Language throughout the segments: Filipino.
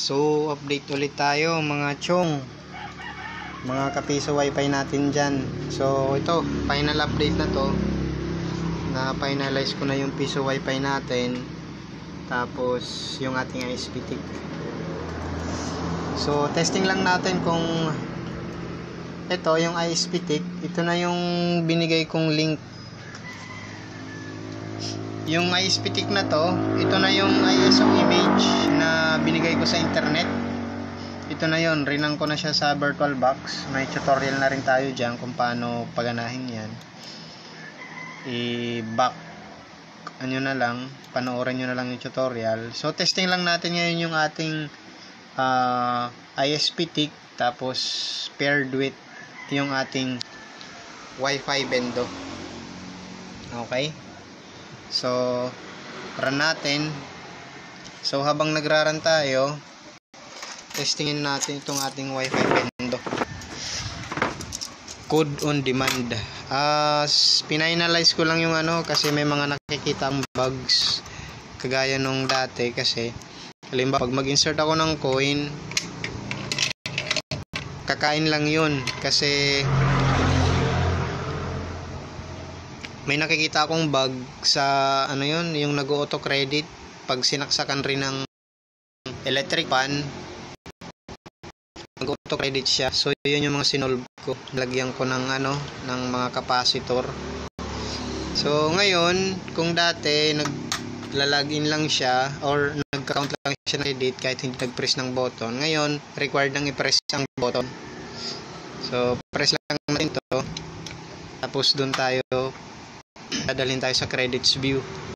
So, update ulit tayo mga chong, mga kapiso wifi natin dyan. So, ito, final update na to. Na finalize ko na yung piso wifi natin. Tapos, yung ating ISP tick. So, testing lang natin kung ito, yung ISP tick. Ito na yung binigay kong link. Yung ISP tick na to, ito na yung ISO image na binigay ko sa internet. Ito na yon, rinang ko na siya sa VirtualBox. May tutorial na rin tayo dyan kung paano paganahin yan. I-back ano na lang, panoorin nyo na lang yung tutorial. So testing lang natin ngayon yung ating ISP tick, tapos paired with yung ating Wi-Fi bendo. Okay, so run natin. So habang nagra-run tayo, testingin natin itong ating Wi-Fi bendo. Code on demand. Pinanalyze ko lang yung ano, kasi may mga nakikitang bugs kagaya nung dati. Kasi halimbawa pag mag-insert ako ng coin, kakain lang yun kasi may nakikita akong bug sa ano yun, yung nag-auto credit pag sinaksakan rin ng electric fan, nag-auto credit siya. So yun yung mga sinolve ko, lagyan ko ng ano, ng mga capacitor. So ngayon, kung dati naglalagin lang siya or nag-count lang siya ng credit kahit hindi nag-press ng button, ngayon required nang i-press ang button. So press lang natin to, tapos dun tayo dadalhin tayo sa credits view.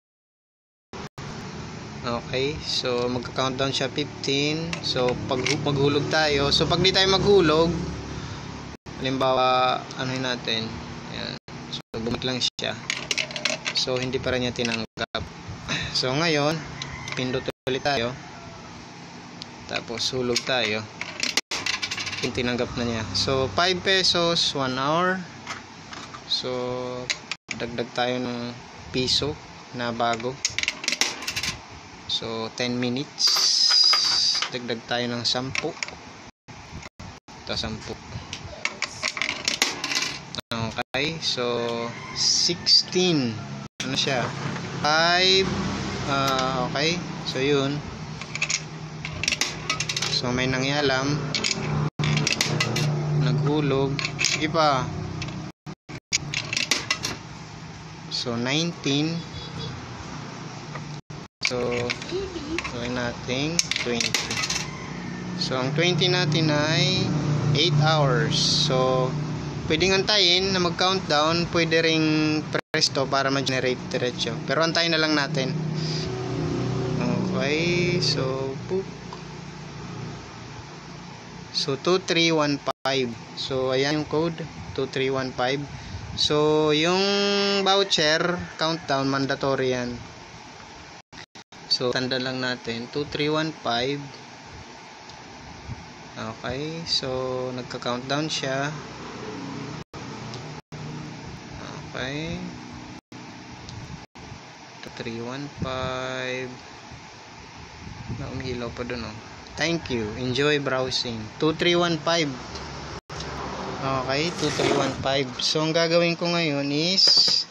Okay, so magka-countdown siya 15. So pag maghulog tayo, so pag di tayo maghulog, halimbawa anuhin natin, ayan, so bumalik lang siya, so hindi pa rin niya tinanggap. So ngayon pindot ulit tayo, tapos hulog tayo, tinanggap na niya. So 5 pesos 1 hour. So dagdag tayo ng piso na bago. So 10 minutes, dagdag tayo ng 10. Ito 10. Okay, so 16. Ano siya? 5. Okay, so yun. So may nangyalam, naghulog. Sige pa. So 19. So gawin natin 20. So ang 20 natin ay 8 hours. So pwedeng antayin na mag-countdown, pwede ring presto para ma-generate diretso, pero antayin na lang natin. Okay, so book. So 2315. So ayan yung code, 2315. So yung voucher countdown mandatory yan. So tanda lang natin 2315. Okay, so nagka-countdown siya. Okay, 2315. Na umiilaw pa dun, oh. Thank you, enjoy browsing. 2315. Okay, 2315. So ang gagawin ko ngayon is,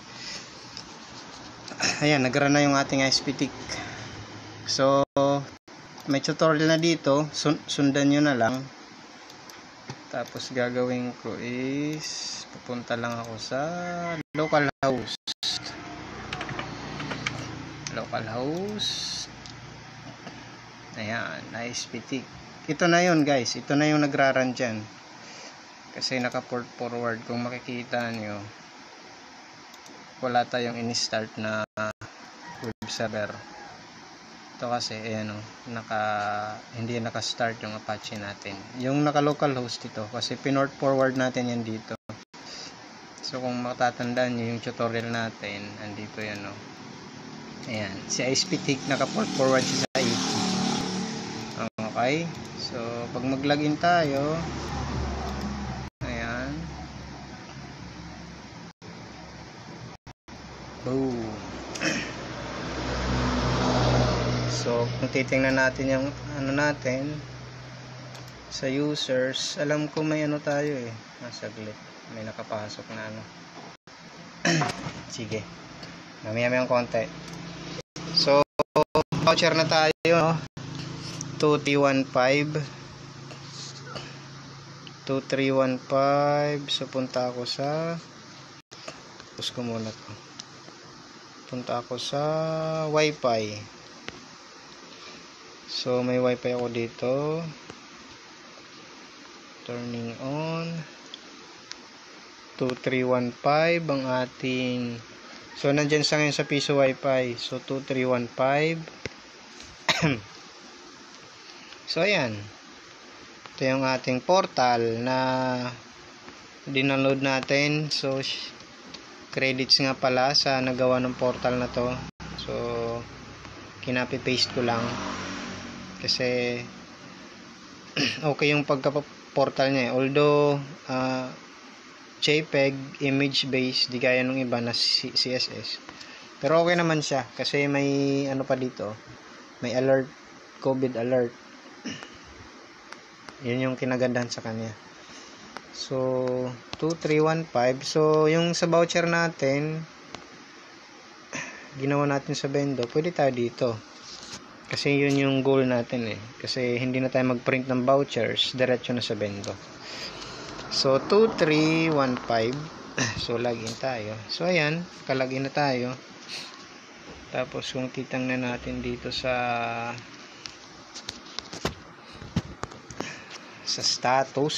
ayan, nag-run na yung ating ISP tick. So may tutorial na dito, sundan nyo na lang. Tapos gagawin ko is pupunta lang ako sa localhost. Ayan, ISP tick. Ito na yun guys, ito na yung nagra-run dyan, kasi naka-port forward. Kung makikita nyo, wala tayong in-start na web server. Ito kasi ayan, hindi naka-start yung Apache natin. Yung naka-localhost ito kasi pinort forward natin yan dito. So kung matatandaan nyo yung tutorial natin, andito yan, oh. Ayan, si ISP tick naka-port forward siya sa 80. Okay, so pag mag-login tayo, ayan, boom. So kung titingnan natin yung ano natin sa users, alam ko may ano tayo eh. Saglit, may nakapasok na ano. Sige, mamaya yung konti. So voucher na tayo, no? 2315. So punta ako sa Wi-Fi. So may Wi-Fi ako dito. Turning on. 2315 ang ating, so nandyan sa ngayon sa piso Wi-Fi. So 2315. So ayan, ito yung ating portal na dinaload natin. So credits nga pala sa nagawa ng portal na to. So kinapi-paste ko lang kasi okay yung pagka-portal niya eh. Although JPEG, image based, di gaya nung iba na CSS, pero okay naman siya kasi may ano pa dito, may alert, COVID alert. Yun yung kinagandahan sa kanya. So 2315. So yung sa voucher natin, ginawa natin sa Bendo, pwede tayo dito kasi yun yung goal natin eh, kasi hindi na tayo mag-print ng vouchers, diretso na sa Bendo. So 2315. So login tayo. So ayan, nakalagin na tayo. Tapos kung titingnan natin dito sa status,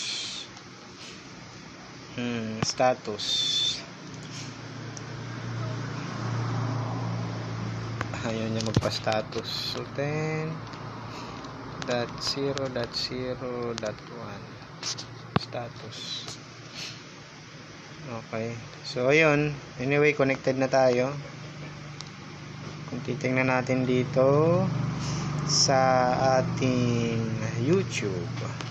ayun yung magpa-status. So 10.0.0.1 status. Okay, so ayun, anyway, connected na tayo. Kung titingnan natin dito sa ating YouTube,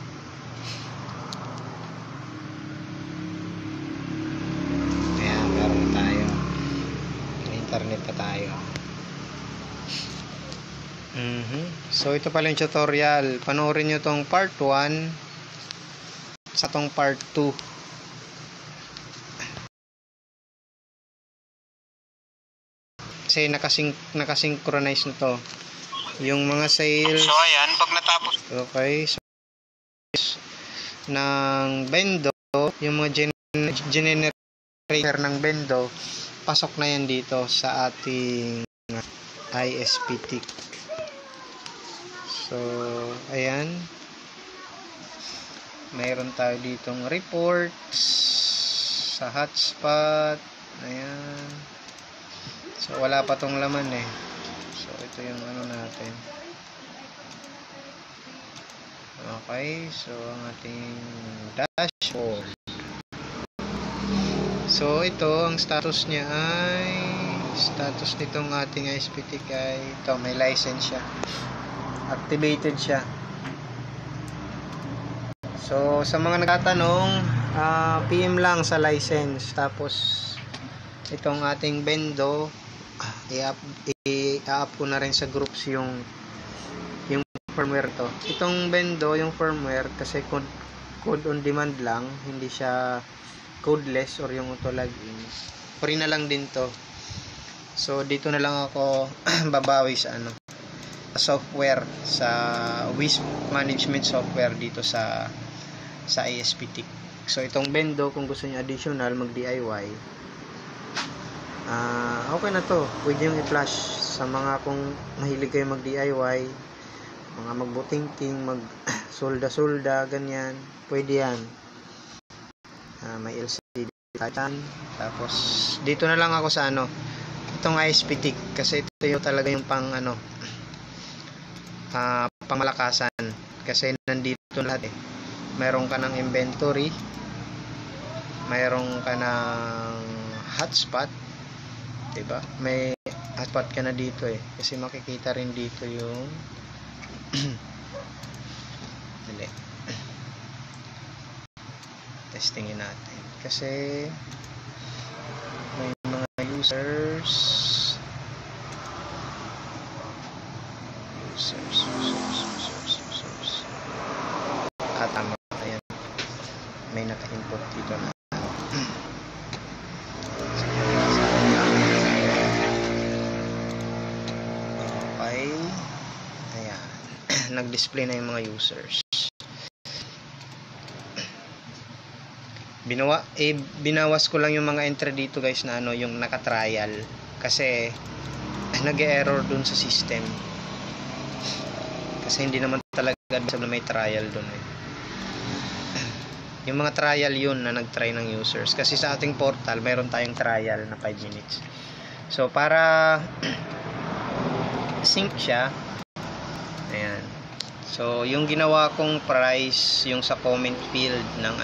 ayan, meron tayo, internet na tayo. So ito pala yung tutorial. Panoorin nyo tong part 1 sa tong part 2. Kasi nakasynchronize na to yung mga sales. So ayan, pag natapos, okay, so ng Bendo, yung mga generator ng Bendo, pasok na yan dito sa ating ISPTIC. So ayan, mayroon tayo ditong reports sa hotspot. Ayan, so wala pa tong laman eh. So ito yung ano natin. Okay, so ang ating dashboard. So ito, ang status niya ay, status nitong ating ISPTIC ay ito, may license siya, activated siya. So sa mga nagtatanong, PM lang sa license. Tapos itong ating Bendo, i-up ko na rin sa groups yung firmware to. Itong Bendo, yung firmware, kasi code on demand lang, hindi siya codeless or yung auto login. Free na lang din to. So dito na lang ako babawi sa ano, software, sa WISP management software dito sa ISPTIC. So itong Bendo, kung gusto niyo additional mag DIY, okay na to. Pwede yung i-flash sa mga, kung mahilig kayo mag DIY, mga magbutingting, mag solda ganyan, pwede yan. May LCD button. Tapos dito na lang ako sa ano, itong ISPTIC, kasi ito yung talaga yung pang ano, pangmalakasan, kasi nandito lahat eh. Mayroon ka ng inventory, mayroon ka ng hotspot, diba? May hotspot ka na dito eh, kasi makikita rin dito yung dali, testingin natin kasi may mga users. source. Tama. Ayan. May naka-input dito na. Okay. Ayan. Nag-display na yung mga users. Binawas ko lang yung mga entry dito guys na yung naka-trial kasi nag-error dun sa system kasi hindi naman talaga na may trial dun yung mga trial yun na nag-try ng users kasi sa ating portal mayroon tayong trial na 5 minutes. So para sync siya, ayan, so yung ginawa kong price yung sa comment field ng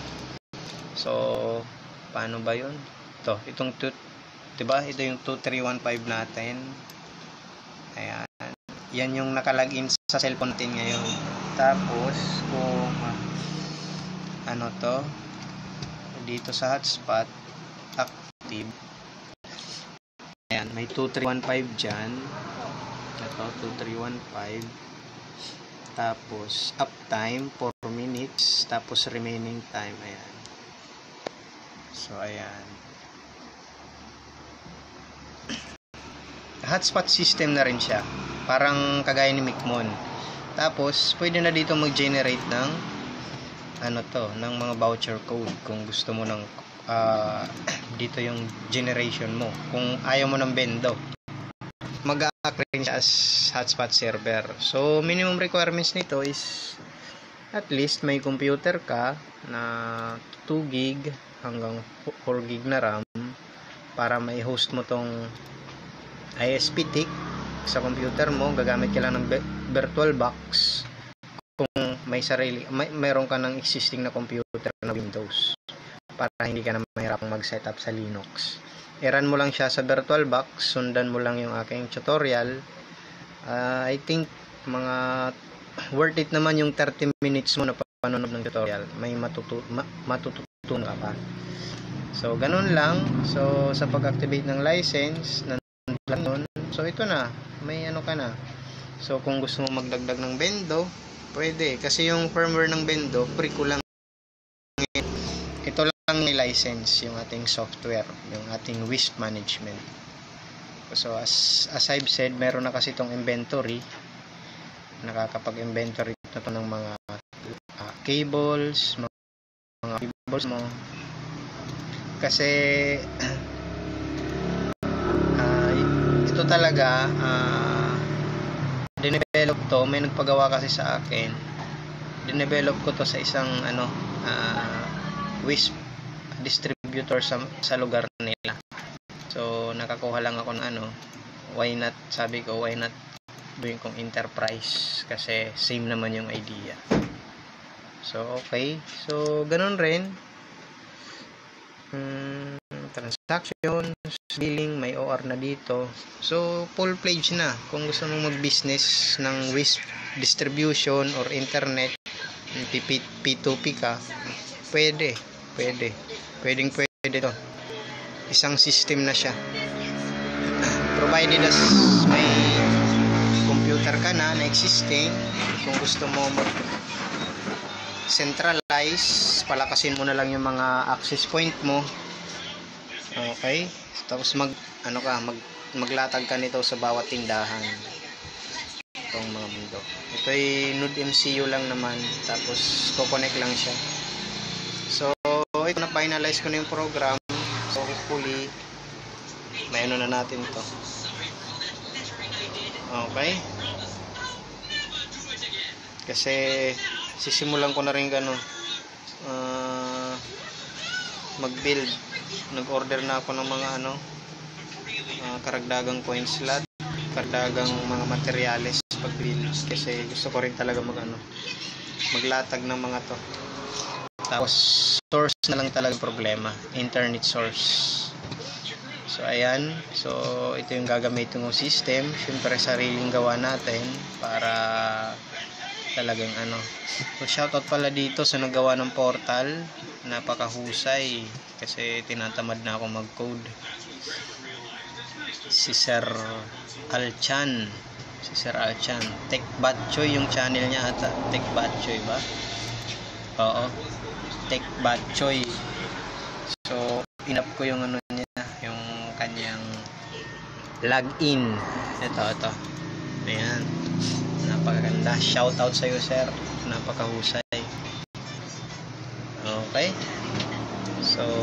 so paano ba yun? Itong diba? Ito yung 2315 natin. Ayan. Yan yung nakalagin sa cellphone natin ngayon. Tapos kung dito sa hotspot active. Ayan, may 2315 dyan. Ito 2315. Tapos uptime 4 minutes. Tapos remaining time. Ayan. So ayan, hotspot system na rin siya, parang kagaya ni Micmon. Tapos pwede na dito mag-generate ng ng mga voucher code kung gusto mo ng dito yung generation mo. Kung ayaw mo ng bendo, mag-act rin siya as hotspot server. So minimum requirements nito is at least may computer ka na 2 gig hanggang 4 gig na RAM para may host mo tong ISP tick sa computer mo. Gagamit ka lang ng VirtualBox kung mayroon ka ng existing na computer na Windows para hindi ka na mahirapang mag-setup sa Linux. I-run mo lang siya sa VirtualBox, sundan mo lang yung aking tutorial. I think mga worth it naman yung 30 minutes mo na panonood ng tutorial. May matututunan ka pa. So ganun lang. So sa pag-activate ng license nun, so ito na, may ka na. So kung gusto mo magdagdag ng bendo, pwede, kasi yung firmware ng bendo free ko lang. Ito lang may license yung ating software, yung ating WISP management. So as I've said, meron na kasi itong inventory, nakakapag-inventory na to ng mga cables, mga cables mo. Kasi ito talaga dinevelop to, may nagpagawa kasi sa akin. Dinevelop ko to sa isang WISP distributor sa lugar nila. So nakakuha lang ako ng why not, sabi ko, why not doing kong enterprise kasi same naman yung idea. So okay, so ganun rin. Transactions, billing, may OR na dito. So full page na kung gusto mong mag-business ng WISP distribution or internet, P2P ka, pwede to. Isang system na siya, provided as may computer ka na existing. Kung gusto mo mag centralize, palakasin mo na lang yung mga access point mo. Okay, tapos maglatag ka nito sa bawat tindahan, itong mga mundo. Ito ay Node MCU lang naman, tapos ko-connect lang siya. So ito na, finalize ko na yung program. So hopefully may na natin to. Okay, kasi sisimulan ko na rin mag-build. Nag-order na ako ng mga karagdagang coin slot, karagdagang mga materyales pag-build, kasi gusto ko rin talaga maglatag ng mga to. Tapos source na lang talaga problema, internet source. So ayan, so ito yung gagamitin kong system. Syempre sariling gawa natin para talagang So shoutout pala dito sa nagawa ng portal, napakahusay kasi tinatamad na ako mag-code. Si Sir Alchan, Si Sir Alchan. Tech Batchoy yung channel niya ata. Tech Batchoy ba? Oo. Tech Batchoy. So, inap ko yung ano niya, yung kanyang login. Ito. Ayan. Napakaganda. Shoutout sa iyo, sir. Napakahusay. Okay. So,